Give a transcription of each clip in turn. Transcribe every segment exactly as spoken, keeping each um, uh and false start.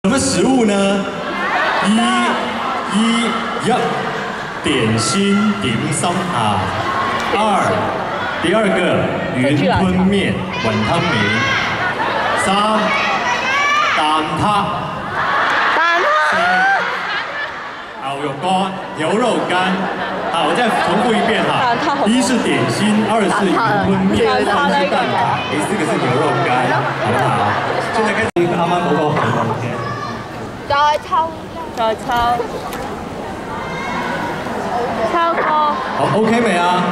什么食物呢？一、一、一，点心點心啊。二，第二個雲吞麵、雲吞麵。三，蛋撻。 蛋撻。 牛肉乾、牛肉乾。好，我再重複一遍哈。一是點心，二是雲吞麵，三是蛋撻，第四個是牛肉乾，好不好？現在開始啱啱嗰個行動嘅。 再抽，再抽，抽過。 好 ，OK 未啊？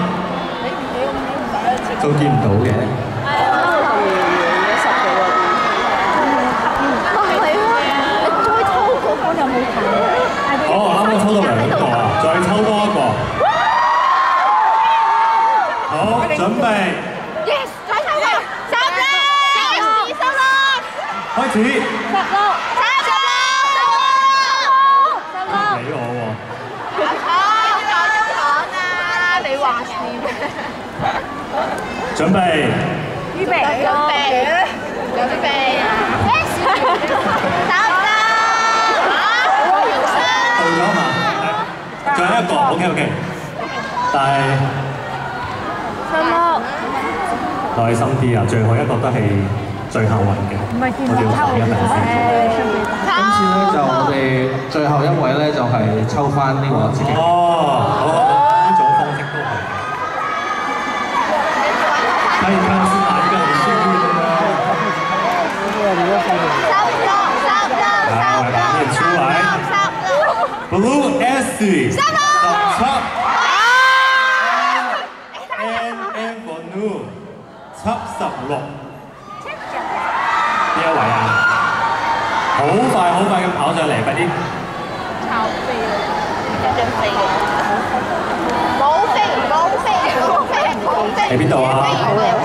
仲見唔到嘅。 係啊，有十幾個。哦，係啊，你再抽嗰個有冇睇？ 哦，啱啱抽到兩個啊，再抽多一個。好，準備。 Yes， 再抽個。十啦，十十啦。 開始。 十六。 俾我喎， 搞錯，搞錯啊！你話事咩？ 準備， 預備，準備，準備啊！走啦！ 到咗嘛？仲有一個 ，OK OK。但係什麼？ 耐心啲啊！最後一個都係最後運嘅，我哋要等一等先。 今次咧就我哋最後一位咧就係抽翻呢個自己。 哦，好好好，呢種方式都係。可以看是哪一個很幸運的呢？好，來把念出來。Blue S。十七。N N for new。七十六。邊一位啊？ 好快好快咁跑上嚟，快啲！ 抄飛啊！有張飛嘅，冇飛冇飛冇飛冇飛。 喺邊度啊？